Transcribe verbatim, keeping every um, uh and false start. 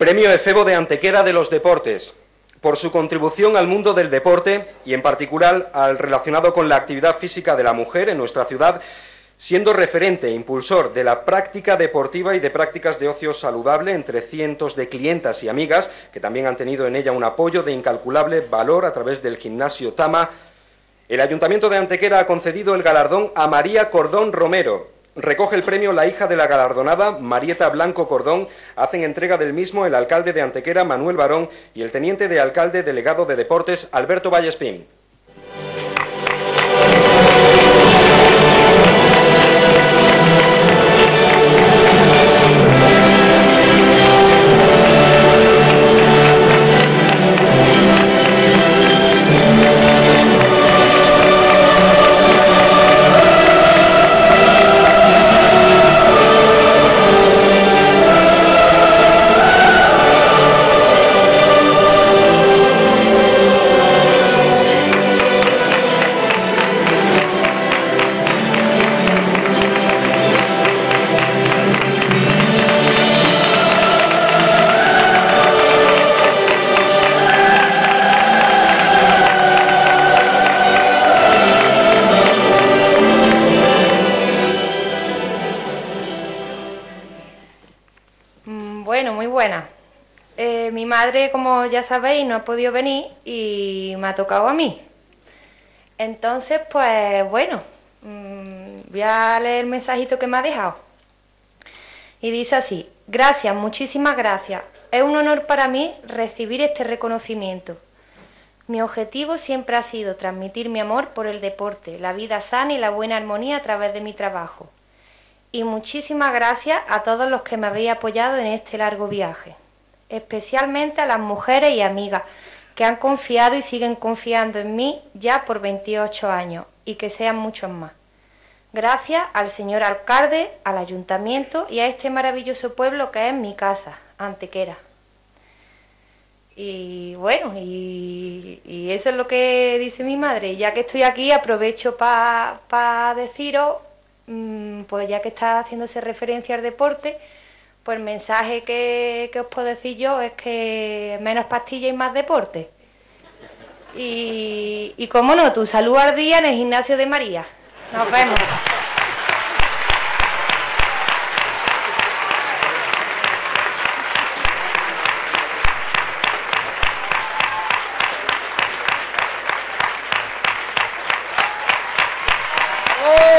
Premio Efebo de Antequera de los Deportes, por su contribución al mundo del deporte y en particular al relacionado con la actividad física de la mujer en nuestra ciudad, siendo referente e impulsor de la práctica deportiva y de prácticas de ocio saludable entre cientos de clientas y amigas que también han tenido en ella un apoyo de incalculable valor a través del gimnasio Tama. El Ayuntamiento de Antequera ha concedido el galardón a María Cordón Romero. Recoge el premio la hija de la galardonada, Marieta Blanco Cordón. Hacen entrega del mismo el alcalde de Antequera, Manuel Barón, y el teniente de alcalde delegado de Deportes, Alberto Vallespín. Bueno, muy buena. Eh, mi madre, como ya sabéis, no ha podido venir y me ha tocado a mí. Entonces, pues bueno, mmm, voy a leer el mensajito que me ha dejado. Y dice así: gracias, muchísimas gracias. Es un honor para mí recibir este reconocimiento. Mi objetivo siempre ha sido transmitir mi amor por el deporte, la vida sana y la buena armonía a través de mi trabajo. Y muchísimas gracias a todos los que me habéis apoyado en este largo viaje, especialmente a las mujeres y amigas que han confiado y siguen confiando en mí ya por veintiocho años, y que sean muchos más. Gracias al señor alcalde, al ayuntamiento y a este maravilloso pueblo que es mi casa, Antequera. Y bueno, y, y eso es lo que dice mi madre. Ya que estoy aquí, aprovecho para pa deciros, pues ya que está haciéndose referencia al deporte, pues el mensaje que, que os puedo decir yo es que menos pastillas y más deporte. Y, y cómo no, tu salud al día en el gimnasio de María. Nos vemos. ¡Oh!